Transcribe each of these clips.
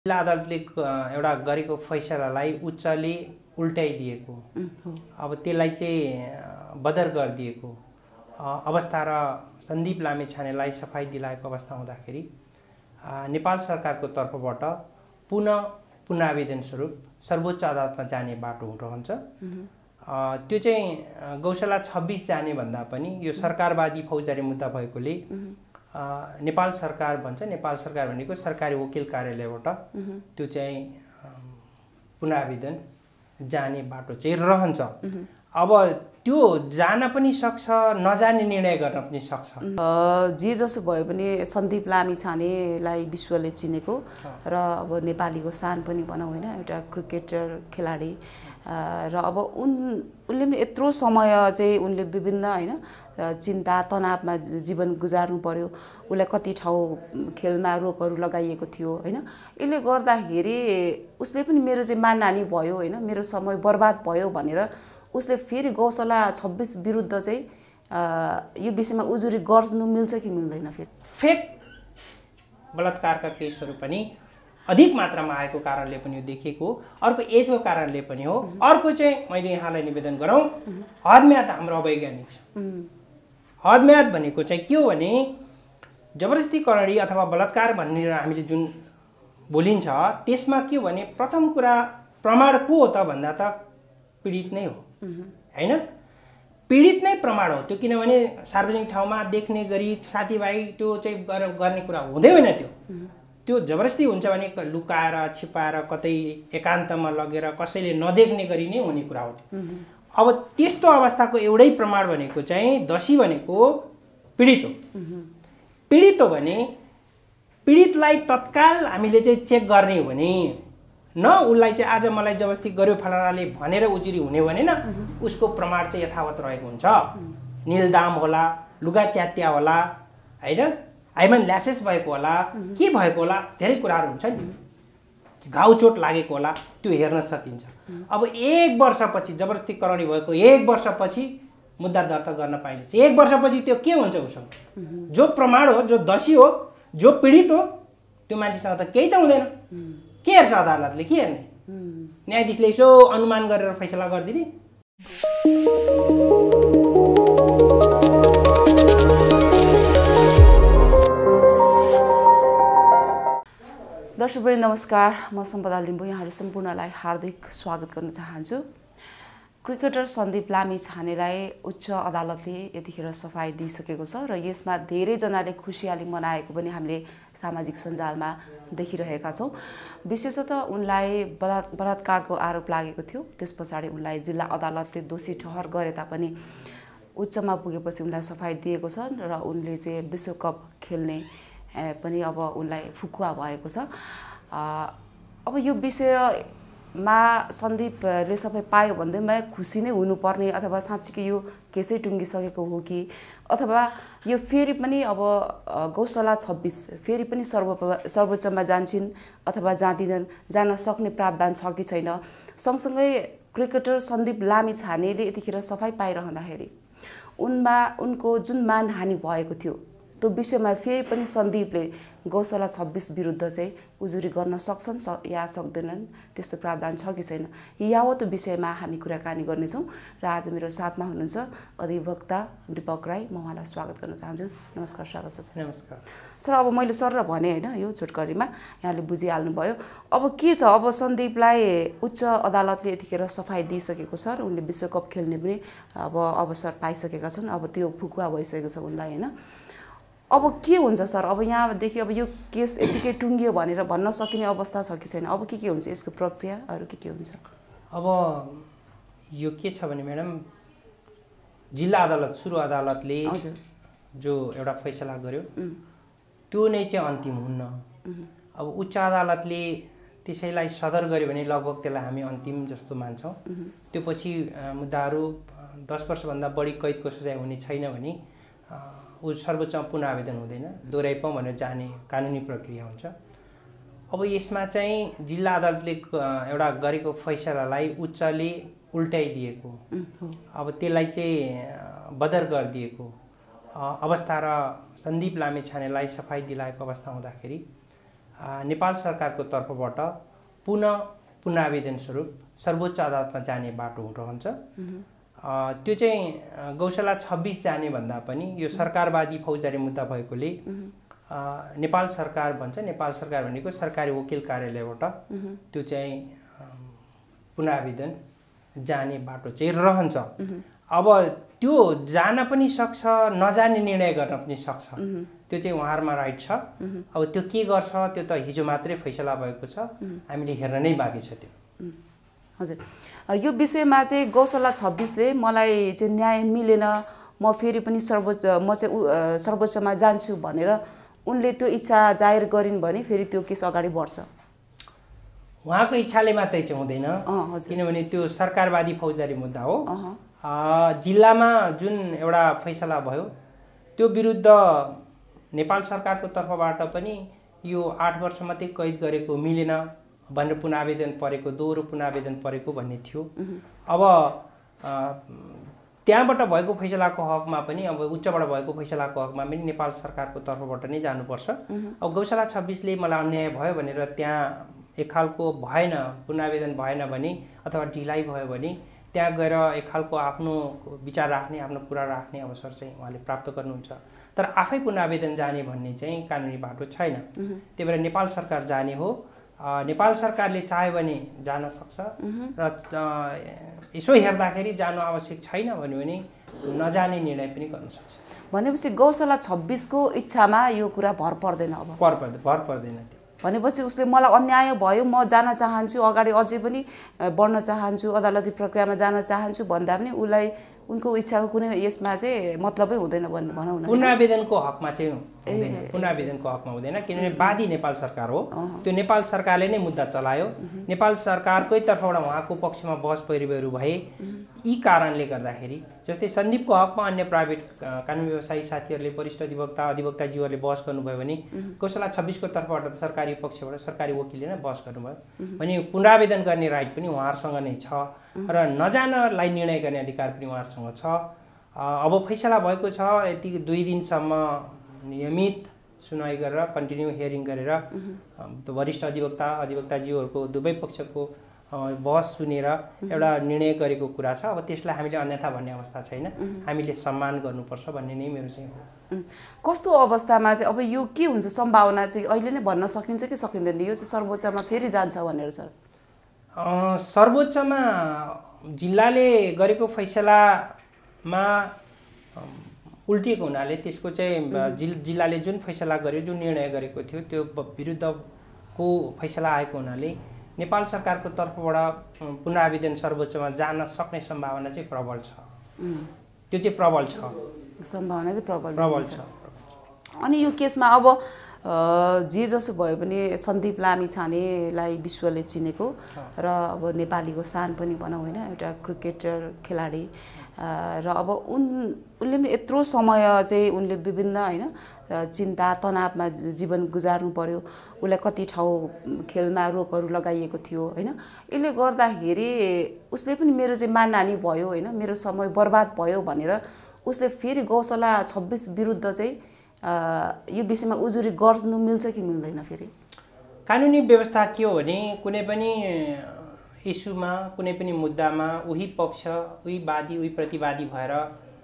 जिल्ला अदालतले एउटा गरेको फैसलालाई उच्चले उल्टाइदिएको, अब त्यसलाई चाहिँ बदर गरिदिएको अवस्था र सन्दीप लामिछानेलाई सफाई दिलाएको अवस्था हुँदाखेरि नेपाल सरकारको तर्फबाट पुनरावेदन स्वरूप सर्वोच्च अदालतमा जाने बाटो रहन्छ। त्यो चाहिँ गौशाला 26 जाने भन्दा पनि यो सरकारवादी फौजदारी मुद्दा भएकोले नेपाल सरकार भन्छ, नेपाल सरकार भनेको सरकारी वकिल कार्यालयबाट त्यो चाहिँ पुनरावेदन जाने बाटो चाहिँ रहन्छ। अब त्यो जान पनि सक्छ, नजाने निर्णय गर्न पनि सक्छ। जे जसो भए पनि सन्दीप लामिछानेलाई विश्वले चिनेको र अब नेपालीको सान पनि भनौँ होइन, एउटा क्रिकेटर खेलाडी र अब उनले पनि यत्रो समय चाहिँ उनले विभिन्न होइन चिन्ता तनावमा जीवन गुजार्नु पर्यो। उसलाई कति ठाउँ खेलमा रोकहरू लगाइएको थियो होइन। यसले गर्दाखेरि उसले पनि मेरो चाहिँ मानहानि भयो होइन, मेरो समय बर्बाद भयो भनेर उसले फेरि गौशाला 26 विरुद्ध चाहिँ यो विषयमा उजुरी गर्नु मिल्छ कि मिल्दैन? फेरि फेक बलात्कारका केसहरू पनि अधिक मात्रामा आएको कारणले पनि यो देखिएको हो, अर्को एजको कारणले पनि हो। अर्को चाहिँ मैले यहाँलाई निवेदन गरौँ, हदम्याद हाम्रो अवैज्ञानिक छ। हदम्याद भनेको चाहिँ के हो भने जबरजस्ती करणी अथवा बलात्कार भनेर हामीले जुन बोलिन्छ त्यसमा के हो भने प्रथम कुरा प्रमाण को हो त भन्दा त पीडित नै हो हैन। पीडित नै प्रमाण हो त्यो, किनभने सार्वजनिक ठाउँमा देख्ने गरी साथीभाइ त्यो चाहिँ गर्ने कुरा हुँदै होइन। त्यो जबरजस्ती हुन्छ भने लुकाएर छिपाएर कतै एकान्तमा लगेर कसैले नदेख्ने गरी नै हुने कुरा हो। अब त्यस्तो अवस्थाको एउटै प्रमाण भनेको चाहिँ दोषी भनेको पीडित हो। पीडित हो भने पीडितलाई तत्काल हामीले चाहिँ चेक गर्ने हो भने न उसलाई चाहिँ आज मलाई जबरजस्ती गर्यो फलानाले भनेर उजुरी हुने भने न उसको प्रमाण चाहिँ यथावत रहेको हुन्छ। निलदाम होला, लुगा च्यात्या होला हैन, आइमन ल्यासेस भएको होला, के भएको होला, धेरै कुराहरू हुन्छ नि, घाउ चोट लागेको होला, त्यो हेर्न सकिन्छ। अब 1 वर्षपछि जबरजस्ती करणी भएको 1 वर्षपछि मुद्दा दर्ता गर्न पाइन्छ। 1 वर्षपछि त्यो के हुन्छ उसँग? जो प्रमाण हो, जो दोषी हो, जो पीडित हो, त्यो मान्छेसँग त केही त हुँदैन। के हेर्छ अदालतले? के हेर्ने? न्यायाधीशले यसो अनुमान गरेर फैसला गरिदिने। दर्शकवृन्द नमस्कार, म सम्पदा लिम्बू, यहाँहरू सम्पूर्णलाई हार्दिक स्वागत गर्न चाहन्छु। क्रिकेटर सन्दीप लामिछानेलाई उच्च अदालतले यतिखेर सफाई दिइसकेको छ र यसमा धेरैजनाले खुसियाली मनाएको पनि हामीले सामाजिक सञ्जालमा देखिरहेका छौँ। विशेषतः उनलाई बलात्कारको आरोप लागेको थियो, त्यस पछाडि उनलाई जिल्ला अदालतले दोषी ठहर गरे तापनि उच्चमा पुगेपछि उनलाई सफाई दिएको छ र उनले चाहिँ विश्वकप खेल्ने पनि अब उनलाई फुकुवा भएको छ। अब यो विषयमा सन्दीपले सबै पायो भन्दैमा खुसी नै हुनुपर्ने अथवा साँच्चीकै यो केसै टुङ्गिसकेको हो कि, अथवा यो फेरि पनि अब गौशाला 26 फेरि पनि सर्वोच्चमा जान्छन् अथवा जाँदिनन्, जान सक्ने प्रावधान छ कि छैन? सँगसँगै क्रिकेटर सन्दीप लामिछानेले यतिखेर सफाई पाइरहँदाखेरि उनको जुन मानहानि भएको थियो त्यो विषयमा फेरि पनि सन्दीपले गौशाला 26 विरुद्ध चाहिँ उजुरी गर्न सक्छन् या सक्दैनन्, त्यस्तो प्रावधान छ कि छैन, यावत विषयमा हामी कुराकानी गर्नेछौँ। र आज मेरो साथमा हुनुहुन्छ अधिवक्ता दीपक राई, म उहाँलाई स्वागत गर्न चाहन्छु। नमस्कार, स्वागत छ सर। नमस्कार सर। अब मैले सर र भने होइन, यो छोटकरीमा यहाँले बुझिहाल्नुभयो। अब के छ, अब सन्दीपलाई उच्च अदालतले यतिखेर सफाई दिइसकेको छ र उनले विश्वकप खेल्ने पनि अब अवसर पाइसकेका छन्। अब त्यो फुकुवा भइसकेको छ उनलाई होइन। अब के हुन्छ सर? अब यहाँदेखि अब यो केस यतिकै टुङ्गियो भनेर भन्न सकिने अवस्था छ कि छैन? अब के हुन्छ यसको प्रक्रियाहरू के हुन्छ? अब यो के छ भने म्याडम, जिल्ला अदालत सुरु अदालतले जो एउटा फैसला गर्यो त्यो नै चाहिँ अन्तिम हुन्न। अब उच्च अदालतले त्यसैलाई सदर गर्यो भने लगभग त्यसलाई हामी अन्तिम जस्तो मान्छौँ। त्यो पछि मुद्दाहरू 10 वर्षभन्दा बढी कैदको सजाय हुने छैन भने सर्वोच्चमा पुनः आवेदन हुँदैन, दोहोऱ्याइपौँ भनेर जाने कानुनी प्रक्रिया हुन्छ। अब यसमा चाहिँ जिल्ला अदालतले एउटा गरेको फैसलालाई उच्चले उल्टाइदिएको, अब त्यसलाई चाहिँ बदर गरिदिएको अवस्था र सन्दीप लामिछानेलाई सफाई दिलाएको अवस्था हुँदाखेरि नेपाल सरकारको तर्फबाट पुनरावेदन स्वरूप सर्वोच्च अदालतमा जाने बाटो रहन्छ। त्यो चाहिँ गौशाला 26 जाने भन्दा पनि यो सरकारवादी फौजदारी मुद्दा भएकोले नेपाल सरकार भन्छ, नेपाल सरकार भनेको सरकारी वकिल कार्यालयबाट त्यो चाहिँ पुनरावेदन जाने बाटो चाहिँ रहन्छ। अब त्यो जान पनि सक्छ, नजाने निर्णय गर्न पनि सक्छ, त्यो चाहिँ उहाँहरूमा राइट छ। अब त्यो के गर्छ त्यो त हिजो मात्रै फैसला भएको छ, हामीले हेर्न नै बाँकी छ त्यो। हजुर, यो विषयमा चाहिँ गौशाला 26ले मलाई चाहिँ न्याय मिलेन, म फेरि पनि सर्वोच्चमा जान्छु भनेर उनले त्यो इच्छा जाहेर गरिन् भने फेरि त्यो केस अगाडि बढ्छ। उहाँको इच्छाले मात्रै चाहिँ हुँदैन, किनभने त्यो सरकारवादी फौजदारी मुद्दा हो। जिल्लामा जुन एउटा फैसला भयो त्यो विरुद्ध नेपाल सरकारको तर्फबाट पनि यो 8 वर्ष मात्रै कैद गरेको मिलेन भनेर पुनरावेदन परेको, दोहोरो पुनरावेदन परेको भन्ने थियो। अब त्यहाँबाट भएको फैसलाको हकमा पनि, अब उच्चबाट भएको फैसलाको हकमा पनि नेपाल सरकारको तर्फबाट नै जानुपर्छ। अब गौशाला 26ले मलाई अन्याय भयो भनेर त्यहाँ एक खालको भएन, पुनरावेदन भएन भने अथवा ढिलाइ भयो भने त्यहाँ गएर एक खालको आफ्नो विचार राख्ने, आफ्नो कुरा राख्ने अवसर चाहिँ उहाँले प्राप्त गर्नुहुन्छ। तर आफै पुनरावेदन जाने भन्ने चाहिँ कानुनी बाटो छैन। त्यही भएर नेपाल सरकार जाने हो, नेपाल सरकारले चाह्यो भने जान सक्छ र यसो हेर्दाखेरि जानु आवश्यक छैन भन्यो भने नजाने निर्णय पनि गर्न सक्छ। भनेपछि गौशाला 26को इच्छामा यो कुरा भर पर्दैन। अब भर पर्दैन त्यो। भनेपछि उसले मलाई अन्याय भयो, म जान चाहन्छु, अगाडि अझै पनि बढ्न चाहन्छु, अदालती प्रक्रियामा जान चाहन्छु भन्दा पनि उसलाई उनको इच्छाको कुनै यसमा चाहिँ मतलबै हुँदैन भनौँ न। पुनरावेदनको हकमा चाहिँ हुँदैन, पुनरावेदनको हकमा हुँदैन, किनभने वादी नेपाल सरकार हो। त्यो नेपाल सरकारले नै मुद्दा चलायो, नेपाल सरकारकै तर्फबाट उहाँको पक्षमा बहस पैरवीहरू भए। यी कारणले गर्दाखेरि जस्तै सन्दीपको हकमा अन्य प्राइभेट कानुन व्यवसायी साथीहरूले, वरिष्ठ अधिवक्ताज्यूहरूले बहस गर्नुभयो भने गौशाला 26को तर्फबाट सरकारी पक्षबाट सरकारी वकिलले नै बहस गर्नुभयो भने पुनरावेदन गर्ने राइट पनि उहाँहरूसँग नै छ र नजानलाई निर्णय गर्ने अधिकार पनि उहाँहरूसँग छ। अब फैसला भएको छ, यति 2 दिनसम्म नियमित सुनवाई गरेर कन्टिन्यू हियरिङ गरेर वरिष्ठ अधिवक्ताज्यूहरूको दुवै पक्षको बहस सुनेर एउटा निर्णय गरेको कुरा छ। अब त्यसलाई हामीले अन्यथा भन्ने अवस्था छैन, हामीले सम्मान गर्नुपर्छ भन्ने नै मेरो चाहिँ हो। कस्तो अवस्थामा चाहिँ अब यो के हुन्छ, सम्भावना चाहिँ अहिले नै भन्न सकिन्छ कि सकिँदैन यो चाहिँ सर्वोच्चमा फेरि जान्छ भनेर? सर, सर्वोच्चमा जिल्लाले गरेको फैसलामा उल्टिएको हुनाले त्यसको चाहिँ जिल्लाले जुन फैसला गर्यो, जुन निर्णय गरेको थियो त्यो विरुद्धको फैसला आएको हुनाले नेपाल सरकारको तर्फबाट पुनरावेदन सर्वोच्चमा जान सक्ने सम्भावना चाहिँ प्रबल छ। त्यो चाहिँ प्रबल छ, सम्भावना चाहिँ प्रबल छ। अनि यो केसमा अब जे जसो भयो भने सन्दीप लामिछानेलाई विश्वले चिनेको र अब नेपालीको शान पनि भनौँ होइन, एउटा क्रिकेटर खेलाडी र अब उनले पनि यत्रो समय चाहिँ उनले विभिन्न होइन चिन्ता तनावमा जीवन गुजार्नु पर्यो, उसलाई कति ठाउँ खेलमा रोकहरू लगाइएको थियो होइन। यसले गर्दाखेरि उसले पनि मेरो चाहिँ मानहानि भयो होइन, मेरो समय बर्बाद भयो भनेर उसले फेरि गौशाला 26 विरुद्ध चाहिँ यो विषयमा उजुरी गर्नु मिल्छ कि मिल्दैन? फेरि कानुनी व्यवस्था के हो भने कुनै पनि इस्युमा, कुनै पनि मुद्दामा उही पक्ष, उही वादी, उही प्रतिवादी भएर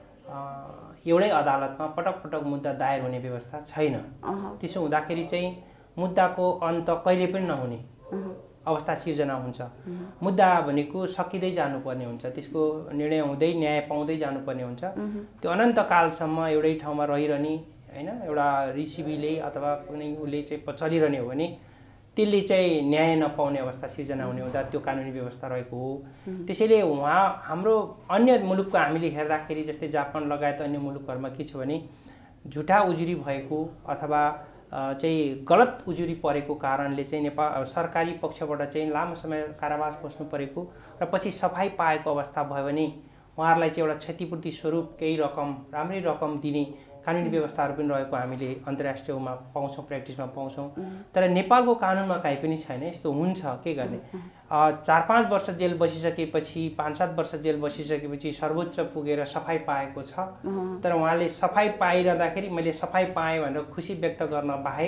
एउटै अदालतमा पटक पटक मुद्दा दायर हुने व्यवस्था छैन। त्यसो हुँदाखेरि चाहिँ मुद्दाको अन्त कहिले पनि नहुने अवस्था सिर्जना हुन्छ। मुद्दा भनेको सकिँदै जानुपर्ने हुन्छ, त्यसको निर्णय हुँदै न्याय पाउँदै जानुपर्ने हुन्छ। त्यो अनन्तकालसम्म एउटै ठाउँमा रहिरहने होइन, एउटा रिसिभीले अथवा कुनै उसले चाहिँ चलिरहने हो भने त्यसले चाहिँ न्याय नपाउने अवस्था सिर्जना हुने हुँदा त्यो कानुनी व्यवस्था रहेको हो। त्यसैले हाम्रो अन्य मुलुकको हामीले हेर्दाखेरि जस्तै जापान लगायत अन्य मुलुकहरूमा के छ भने झुटा उजुरी भएको अथवा चाहिँ गलत उजुरी परेको कारणले चाहिँ नेपाल सरकारी पक्षबाट चाहिँ लामो समय कारावास बस्नु परेको र पछि सफाई पाएको अवस्था भयो भने उहाँहरूलाई चाहिँ एउटा क्षतिपूर्ति स्वरूप केही रकम, राम्रै रकम दिने कानुनी व्यवस्थाहरू पनि रहेको हामीले अन्तर्राष्ट्रियमा पाउँछौँ, प्र्याक्टिसमा पाउँछौँ। तर नेपालको कानुनमा कहीँ पनि छैन। यस्तो हुन्छ के गर्ने, 4-5 वर्ष जेल बसिसकेपछि, 5-7 वर्ष जेल बसिसकेपछि सर्वोच्च पुगेर सफाई पाएको छ। तर उहाँले सफाई पाइरहँदाखेरि मैले सफाई पाएँ भनेर खुसी व्यक्त गर्न बाहेक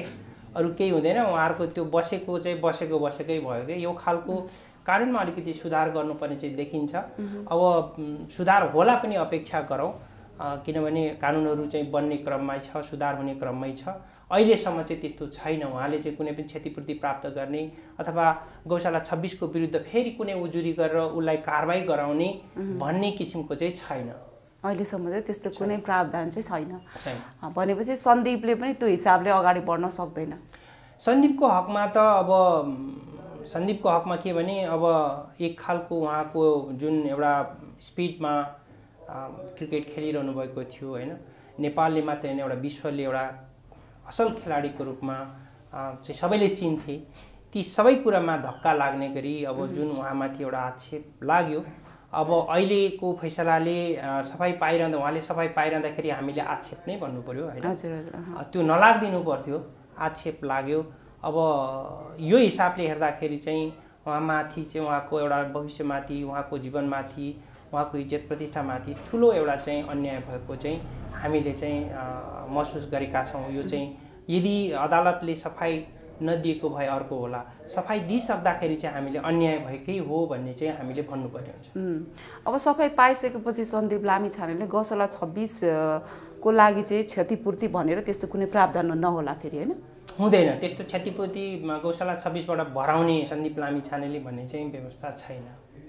अरू केही हुँदैन उहाँहरूको त्यो बसेको चाहिँ बसेकै भयो कि यो खालको कानुनमा अलिकति सुधार गर्नुपर्ने चाहिँ देखिन्छ। अब सुधार होला पनि अपेक्षा गरौँ किनभने कानुनहरू चाहिँ बन्ने क्रममै छ, सुधार हुने क्रममै छ। अहिलेसम्म चाहिँ त्यस्तो छैन। उहाँले चाहिँ कुनै पनि क्षतिपूर्ति प्राप्त गर्ने अथवा गौशाला 26 को विरुद्ध फेरि कुनै उजुरी गरेर उसलाई कारबाही गराउने भन्ने किसिमको चाहिँ छैन। अहिलेसम्म चाहिँ त्यस्तो कुनै प्रावधान चाहिँ छैन। भनेपछि सन्दीपले पनि त्यो हिसाबले अगाडि बढ्न सक्दैन। सन्दीपको हकमा त अब सन्दीपको हकमा के भने अब एक खालको उहाँको जुन एउटा स्पिडमा क्रिकेट खेलिरहनु भएको थियो हैन, नेपालले मात्र हैन एउटा विश्वले एउटा असल खेलाडीको रूपमा चाहिँ सबैले चिन्थे। ती सबै कुरामा धक्का लाग्ने गरी अब जुन उहाँमाथि एउटा आक्षेप लाग्यो। अब अहिलेको फैसलाले सफाई पाइरहँदा उहाँले सफाई पाइरहँदाखेरि हामीले आक्षेप नै भन्नु पर्यो हैन, त्यो नलाग्दिनु पर्थ्यो, आक्षेप लाग्यो। अब यो हिसाबले हेर्दाखेरि चाहिँ उहाँमाथि चाहिँ उहाँको एउटा भविष्यमाथि, उहाँको जीवनमाथि, उहाँको इज्जत प्रतिष्ठामाथि ठुलो एउटा चाहिँ अन्याय भएको चाहिँ हामीले चाहिँ महसुस गरेका छौँ। यो चाहिँ यदि अदालतले सफाई नदिएको भए अर्को होला, सफाई दिइसक्दाखेरि चाहिँ हामीले अन्याय भएकै हो भन्ने चाहिँ हामीले भन्नुपर्ने हुन्छ। अब सफाई पाइसकेपछि सन्दीप लामिछानेले गौशाला 26 को लागि चाहिँ क्षतिपूर्ति भनेर त्यस्तो कुनै प्रावधान नहोला फेरि हैन? हुँदैन। त्यस्तो क्षतिपूर्ति गौशाला 26 बाट भराउने सन्दीप लामिछानेले भन्ने चाहिँ व्यवस्था छैन।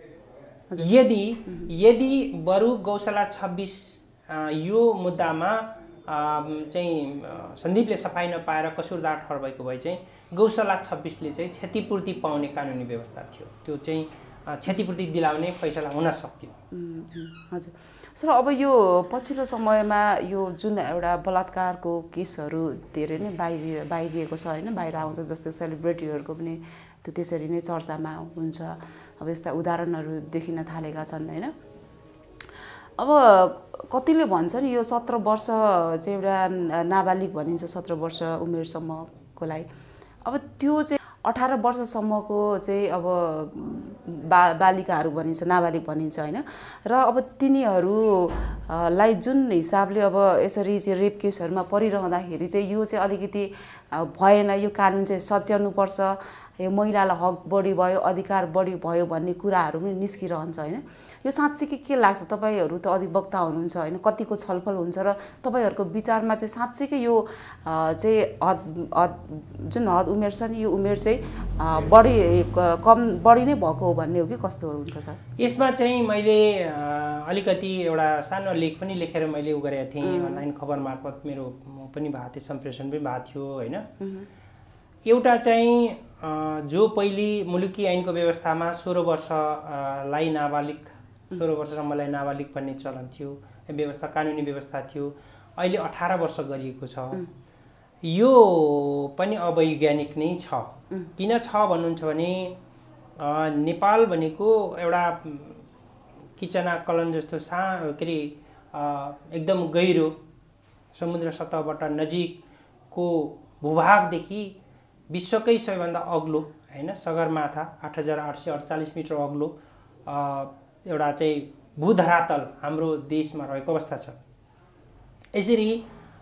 यदि बरु गौशाला 26 यो मुद्दामा चाहिँ सन्दीपले सफाई नपाएर कसुरदार ठहर भएको भए चाहिँ गौशाला 26 ले चाहिँ क्षतिपूर्ति पाउने कानुनी व्यवस्था थियो। त्यो चाहिँ क्षतिपूर्ति दिलाउने फैसला हुन सक्थ्यो। हजुर सर, अब यो पछिल्लो समयमा यो जुन एउटा बलात्कारको केसहरू धेरै नै बाहिरिएको छ हैन, बाहिर आउँछ, जस्तै सेलिब्रिटीहरूको पनि त्यो त्यसरी नै चर्चामा हुन्छ। अब यस्ता उदाहरणहरू देखिन थालेका छन् हैन। अब कतिले भन्छन् यो 17 वर्ष चाहिँ एउटा नाबालिग भनिन्छ, 17 वर्ष उमेरसम्मको लागि। अब त्यो चाहिँ 18 वर्षसम्मको चाहिँ अब बालिकाहरू भनिन्छ, नाबालिग भनिन्छ हैन। र अब तिनीहरूलाई जुन हिसाबले अब यसरी चाहिँ रेप केसहरूमा परिरहँदाखेरि चाहिँ यो चाहिँ अलिकति भएन, यो कानुन चाहिँ सच्याउनुपर्छ, यो महिलालाई हक बढी भयो, अधिकार बढी भयो भन्ने कुराहरू पनि निस्किरहन्छ हैन। यो साँच्चै के लाग्छ? तपाईहरु त अधिवक्ता हुनुहुन्छ हैन, कतिको छलफल हुन्छ र तपाईहरुको विचारमा चाहिँ साँच्चै यो चाहिँ जुन हद उमेर छ नि, यो उमेर चाहिँ बढी नै भएको हो भन्ने हो कि कस्तो हुन्छ सर? यसमा चाहिँ मैले अलिकति एउटा सानो लेख पनि लेखेर मैले उ गरेको थिएँ, अनलाइन खबर मार्फत मेरो पनि भएको थियो, सम्प्रेषण पनि भएको थियो हैन। एउटा चाहिँ जो पहिले मुलुकी ऐनको व्यवस्थामा 16 वर्षलाई नाबालिग, 16 वर्षसम्मलाई नाबालिग भन्ने चलन थियो, व्यवस्था कानुनी व्यवस्था थियो। अहिले 18 वर्ष गरिएको छ। यो पनि अवैज्ञानिक नै छ। किन छ भन्नुहुन्छ भने नेपाल भनेको एउटा किचना कलन जस्तो के अरे एकदम गहिरो समुद्र सतहबाट नजिकको भूभागदेखि विश्वकै सबैभन्दा अग्लो हैन सगरमाथा 8848 मिटर अग्लो एउटा चाहिँ भूधरातल हाम्रो देशमा रहेको अवस्था छ। यसरी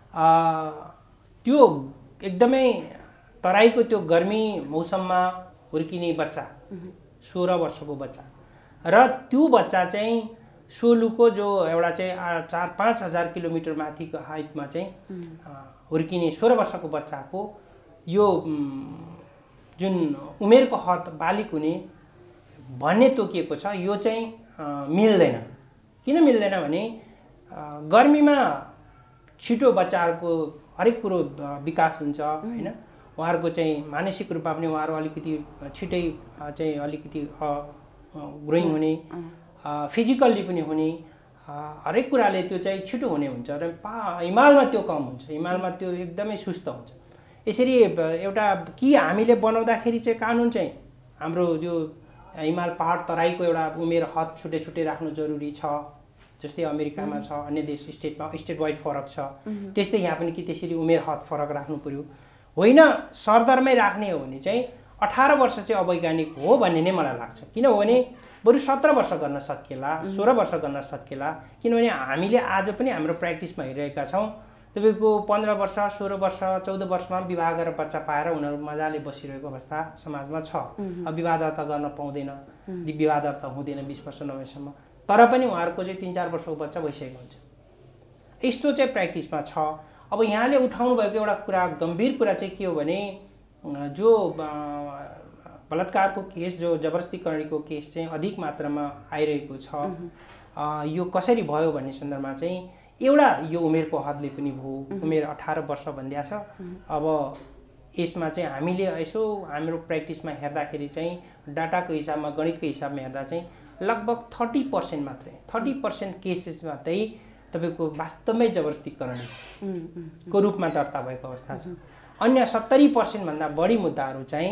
त्यो एकदमै तराईको त्यो गर्मी मौसममा हुर्किने बच्चा 16 वर्षको बच्चा र त्यो बच्चा चाहिँ सोलुको जो एउटा चाहिँ 4-5 हजार किलोमिटर माथिको हाइटमा चाहिँ हुर्किने 16 वर्षको बच्चाको यो जुन उमेरको हद बालिक हुने भन्ने तोकिएको छ, यो चाहिँ मिल्दैन। किन मिल्दैन भने गर्मीमा छिटो बच्चाहरूको हरेक कुरो विकास हुन्छ हैन। उहाँहरूको चाहिँ मानसिक रूपमा पनि उहाँहरू अलिकति छिटै चाहिँ अलिकति ग्रोइङ हुने, फिजिकल्ली पनि हुने, हरेक कुराले त्यो चाहिँ छिटो हुने हुन्छ र हिमालमा त्यो कम हुन्छ, हिमालमा त्यो एकदमै सुस्त हुन्छ। यसरी एउटा कि हामीले बनाउँदाखेरि चाहिँ कानुन चाहिँ हाम्रो यो हिमाल पहाड तराईको एउटा उमेर हद छुट्टै छुट्टै राख्नु जरुरी छ। जस्तै अमेरिकामा छ, अन्य देश स्टेट वाइड फरक छ, त्यस्तै यहाँ पनि कि त्यसरी उमेर हद फरक राख्नु पर्यो। होइन सरदरमै राख्ने हो भने चाहिँ 18 वर्ष चाहिँ अवैज्ञानिक हो भन्ने नै मलाई लाग्छ। किनभने बरु 17 वर्ष गर्न सकिएला, 16 वर्ष गर्न सकिएला। किनभने हामीले आज पनि हाम्रो प्र्याक्टिसमा हेरिरहेका छौँ तपाईँको 15 वर्ष 16 वर्ष 14 वर्षमा विवाह गरेर बच्चा पाएर उनीहरू मजाले बसिरहेको अवस्था समाजमा छ। अब विवाह दर्ता गर्न पाउँदैन, विवाह दर्ता हुँदैन 20 वर्ष नभएसम्म, तर पनि उहाँहरूको चाहिँ 3-4 वर्षको बच्चा भइसकेको हुन्छ। यस्तो चाहिँ प्र्याक्टिसमा छ। अब यहाँले उठाउनु भएको एउटा कुरा गम्भीर कुरा चाहिँ के हो भने जो बलात्कारको केस, जो जबरजस्तीकरणको केस चाहिँ अधिक मात्रामा आइरहेको छ, यो कसरी भयो भन्ने सन्दर्भमा चाहिँ एउटा यो उमेरको हदले पनि भयो। उमेर 18 वर्ष भन्दिया छ। अब यसमा चाहिँ हामीले यसो हाम्रो प्र्याक्टिसमा हेर्दाखेरि चाहिँ डाटाको हिसाबमा, गणितको हिसाबमा हेर्दा चाहिँ लगभग 30% मात्रै, 30% केसेसमा चाहिँ तपाईँको वास्तवमै जबरजस्तीकरणको रूपमा दर्ता भएको अवस्था छ। अन्य 70% भन्दा बढी मुद्दाहरू चाहिँ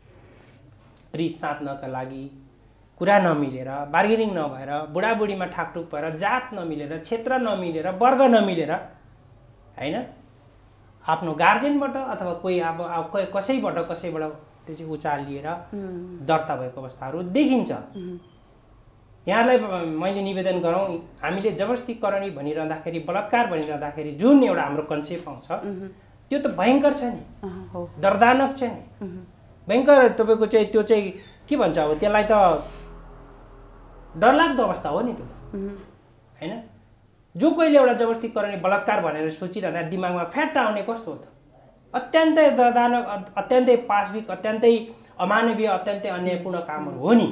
रिस साध्नका लागि, कुरा नमिलेर, बार्गेनिङ नभएर, बुढाबुढीमा ठाकठुक भएर, जात नमिलेर, क्षेत्र नमिलेर, वर्ग नमिलेर, हैन, आफ्नो गार्जेनबाट अथवा कोही अब कसैबाट त्यो चाहिँ उचालिएर दर्ता भएको अवस्थाहरू देखिन्छ। यहाँलाई मैले निवेदन गरौँ, हामीले जबरजस्तीकरणी भनिरहँदाखेरि, बलात्कार भनिरहँदाखेरि जुन एउटा हाम्रो कन्सेप्ट आउँछ त्यो त भयङ्कर छ नि, दर्दनाक छ नि, भयङ्कर। तपाईँको चाहिँ त्यो चाहिँ के भन्छ, अब त्यसलाई त डरलाग्दो अवस्था हो नि त्यो, हैन। जो कोहीले एउटा जबरजस्तीकरणी बलात्कार भनेर सोचिरहँदा दिमागमा फ्याट आउने कस्तो हो त? अत्यन्तै दर्दनाक, अत्यन्तै पाशविक, अत्यन्तै अमानवीय, अत्यन्तै अन्यायपूर्ण कामहरू हो नि।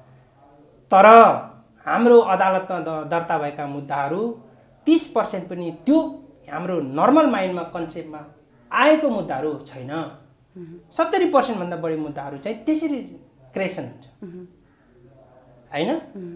तर हाम्रो अदालतमा दर्ता भएका मुद्दाहरू 30% पनि त्यो हाम्रो नर्मल माइन्डमा, कन्सेप्टमा आएको मुद्दाहरू छैन। 70% भन्दा बढी मुद्दाहरू चाहिँ त्यसरी क्रेसन हुन्छ, हैन।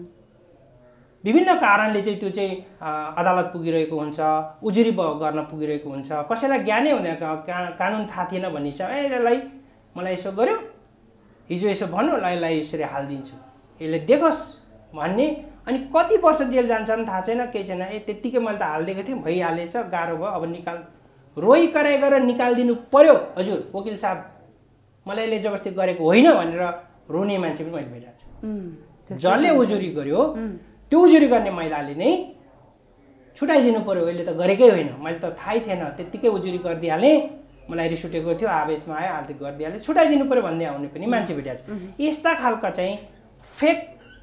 विभिन्न कारणले चाहिँ त्यो चाहिँ अदालत पुगिरहेको हुन्छ, उजुरी गर्न पुगिरहेको हुन्छ। कसैलाई ज्ञानै हुँदैन, कानुन थाहा थिएन भन्ने हिसाब, यसलाई मलाई यसो गर्यो, हिजो यसो भन्नु, यसलाई यसरी हालिदिन्छु, यसले देखोस् भन्ने। अनि कति वर्ष जेल जान्छन् थाहा छैन, केही छैन। त्यत्तिकै मैले त हालिदिएको थिएँ, भइहालेछ, गाह्रो भयो, अब निकाल, रोइ कराइ गरेर निकालिदिनु पर्यो हजुर वकिल साहब, मलाई यसले जबरजस्ती गरेको होइन भनेर रोने मान्छे पनि मैले भेटाएको छु। जसले उजुरी गर्यो त्यो उजुरी गर्ने महिलाले नै छुटाइदिनु पर्यो, यसले त गरेकै होइन, मैले त थाहै थिएन, त्यत्तिकै उजुरी गरिदिइहालेँ, मलाई रिस उठेको थियो, आवेशमा आयो, हाल त गरिदिइहालेँ, छुटाइदिनु पर्यो भन्दै आउने पनि मान्छे भेटाएको छु। यस्ता खालका चाहिँ फेक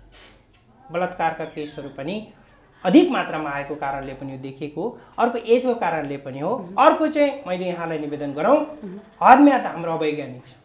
बलात्कारका केसहरू पनि अधिक मात्रामा आएको कारणले पनि यो देखिएको, अर्को एजको कारणले पनि हो। अर्को चाहिँ मैले यहाँलाई निवेदन गरौँ, हदम्याद हाम्रो अवैज्ञानिक छ।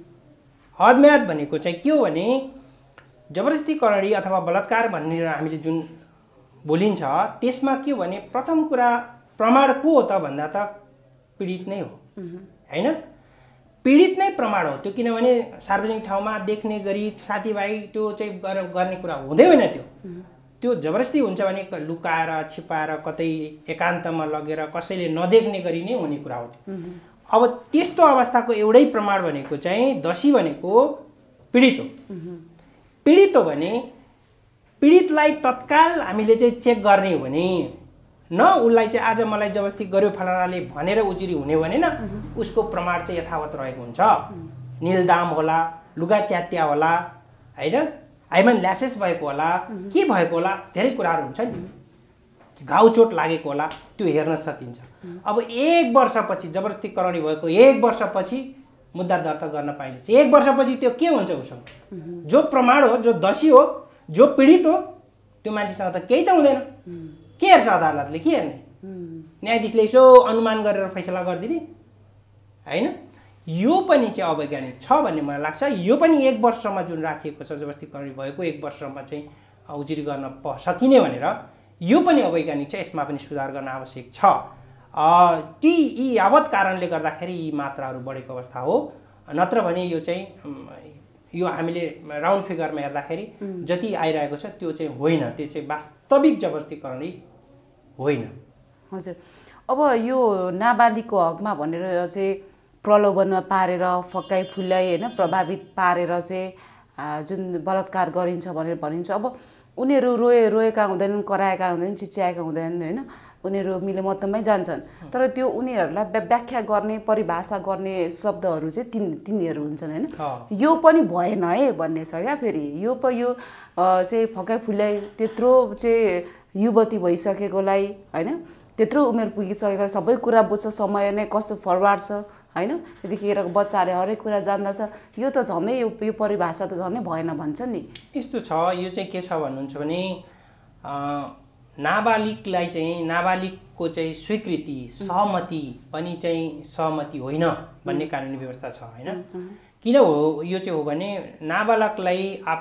हदम्याद भनेको चाहिँ के हो भने जबरजस्तीकरणी अथवा बलात्कार भनेर हामीले जुन बोलिन्छ त्यसमा के हो भने प्रथम कुरा प्रमाण को हो त भन्दा त पीडित नै हो, हैन। पीडित नै प्रमाण हो त्यो, किनभने सार्वजनिक ठाउँमा देख्ने गरी साथीभाइ त्यो चाहिँ गर्ने कुरा हुँदै होइन। त्यो जबरजस्ती हुन्छ भने लुकाएर, छिपाएर, कतै एकान्तमा लगेर कसैले नदेख्ने गरी नै हुने कुरा हो। अब त्यस्तो अवस्थाको एउटै प्रमाण भनेको चाहिँ दोषी भनेको पीडित हो। पीडित हो भने पीडितलाई तत्काल हामीले चाहिँ चेक गर्ने हो भने न उसलाई चाहिँ आज मलाई जबरजस्ती गर्यो फलानाले भनेर उजुरी हुने भने न उसको प्रमाण चाहिँ यथावत रहेको हुन्छ। निलदाम होला, लुगा च्यात्या होला, हैन, आइमान ल्यासेस भएको होला, के भएको होला, धेरै कुराहरू हुन्छ नि, घाउ चोट लागेको होला, त्यो हेर्न सकिन्छ। अब 1 वर्षपछि जबरजस्तीकरणी भएको 1 वर्षपछि मुद्दा दर्ता गर्न पाइन्छ। 1 वर्षपछि त्यो के हुन्छ उसँग? जो प्रमाण हो, जो दोषी हो, जो पीडित हो, त्यो मान्छेसँग त केही त हुँदैन। के हेर्छ अदालतले? के हेर्ने? न्यायाधीशले यसो अनुमान गरेर फैसला गरिदिने, हैन। यो पनि चाहिँ अवैज्ञानिक छ भन्ने मलाई लाग्छ। यो पनि 1 वर्षमा जुन राखिएको छ जबरजस्तीकरणी भएको 1 वर्षमा चाहिँ उजुरी गर्न सकिने भनेर, यो पनि अवैज्ञानिक छ। यसमा पनि सुधार गर्न आवश्यक छ। यी यावत कारणले गर्दाखेरि यी मात्राहरू बढेको अवस्था हो। नत्र भने यो चाहिँ यो हामीले राउन्ड फिगरमा हेर्दाखेरि जति आइरहेको छ त्यो चाहिँ होइन, त्यो चाहिँ वास्तविक जबरजस्तीकरणी होइन। हजुर, अब यो नाबालिगको हकमा भनेर चाहिँ प्रलोभनमा पारेर, फकाइ फुल्याइ, होइन, प्रभावित पारेर चाहिँ जुन बलात्कार गरिन्छ भनेर भनिन्छ। अब उनीहरू रोएका हुँदैनन्, कराएका हुँदैनन्, चिच्याएका हुँदैनन्, होइन, उनीहरू मिलेमतमै जान्छन्। तर त्यो उनीहरूलाई व्याख्या गर्ने, परिभाषा गर्ने शब्दहरू चाहिँ तिनीहरू हुन्छन्, होइन। यो पनि भएन है भन्ने छ क्या। फेरि यो चाहिँ फकाइ फुल्याइ त्यत्रो चाहिँ युवती भइसकेकोलाई, होइन, त्यत्रो उमेर पुगिसकेको सबै कुरा बुझ्छ, समय नै कस्तो फरवार्ड छ हैन, यतिखेरको बच्चाले हरेक कुरा जान्दछ। यो त झन्डै यो परिभाषा त झन्डै भएन भन्छ नि। यस्तो छ, यो चाहिँ के छ भन्नुहुन्छ भने नाबालिगलाई चाहिँ नाबालिगको चाहिँ स्वीकृति सहमति पनि चाहिँ सहमति होइन भन्ने कानुनी व्यवस्था छ हैन। किन हो यो चाहिँ हो भने नाबालकलाई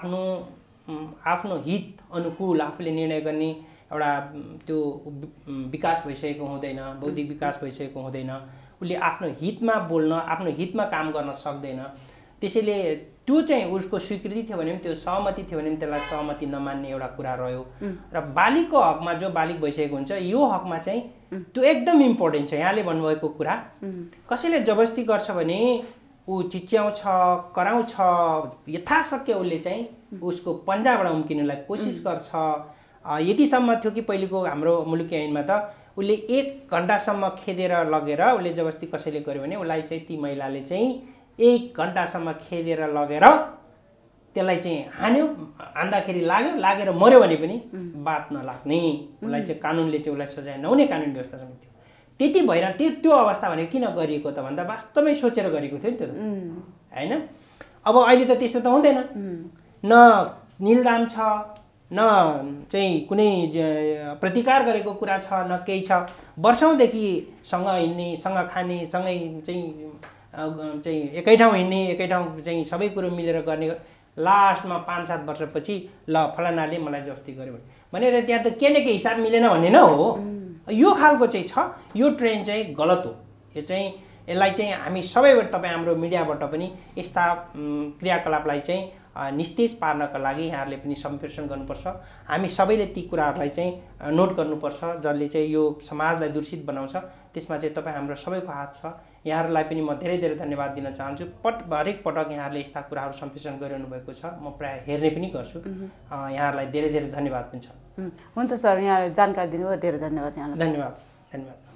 आफ्नो हित अनुकूल आफूले निर्णय गर्ने एउटा त्यो विकास भइसकेको हुँदैन, बौद्धिक विकास भइसकेको हुँदैन, उसले आफ्नो हितमा बोल्न आफ्नो हितमा काम गर्न सक्दैन। त्यसैले त्यो चाहिँ उसको स्वीकृति थियो भने पनि त्यो सहमति थियो भने पनि त्यसलाई सहमति नमान्ने एउटा कुरा रह्यो। र बालिगको हकमा जो बालिग भइसकेको हुन्छ यो हकमा चाहिँ त्यो एकदम इम्पोर्टेन्ट छ। यहाँले भन्नुभएको कुरा कसैले जबरजस्ती गर्छ भने ऊ चिच्याउँछ, कराउँछ, यथाशक्य उसले चाहिँ उसको पन्जाबाट उम्किनलाई कोसिस गर्छ। यतिसम्म थियो कि पहिलेको हाम्रो मुलुकी ऐनमा त उसले 1 घण्टासम्म खेदेर लगेर उसले जबरजस्ती कसैले गर्यो भने उसलाई चाहिँ ती महिलाले चाहिँ 1 घण्टासम्म खेदेर लगेर त्यसलाई चाहिँ हान्यो, हान्दाखेरि लागेर मर्यो भने पनि बात नलाग्ने, उसलाई चाहिँ कानुनले चाहिँ उसलाई सजाय नहुने कानुन व्यवस्था समेत थियो। त्यति भएर त्यो अवस्था भनेको किन गरिएको त भन्दा वास्तवमै सोचेर गरेको थियो नि त्यो त हैन। अब अहिले त त्यस्तो त हुँदैन, न निलदाम छ, न चाहिँ कुनै प्रतिकार गरेको कुरा छ, न केही छ। वर्षौंदेखि सँग हिँड्ने, सँग खाने, सँगै चाहिँ एकै ठाउँ हिँड्ने, एकै ठाउँ चाहिँ सबै कुरो मिलेर गर्ने, लास्टमा 5-7 वर्षपछि ल फलानाले मलाई जस्ती गर्यो भने त त्यहाँ त के न के हिसाब मिलेन भन्ने न हो। यो खालको चाहिँ छ, यो ट्रेन्ड चाहिँ गलत हो। यो चाहिँ यसलाई चाहिँ हामी सबैबाट तपाईँ हाम्रो मिडियाबाट पनि यस्ता क्रियाकलापलाई चाहिँ निस्तेज पार्नका लागि यहाँहरूले पनि सम्प्रेषण गर्नुपर्छ। हामी सबैले ती कुराहरूलाई चाहिँ नोट गर्नुपर्छ जसले चाहिँ यो समाजलाई दूषित बनाउँछ। त्यसमा चाहिँ तपाईँ हाम्रो सबैको हात छ। यहाँहरूलाई पनि म धेरै धेरै धन्यवाद दिन चाहन्छु। हरेक पटक यहाँहरूले यस्ता कुराहरू सम्प्रेषण गरिरहनु भएको छ, म प्राय हेर्ने पनि गर्छु। यहाँहरूलाई धेरै धेरै धन्यवाद पनि छ। हुन्छ सर, यहाँले जानकारी दिनुभयो, धेरै धन्यवाद यहाँलाई। धन्यवाद।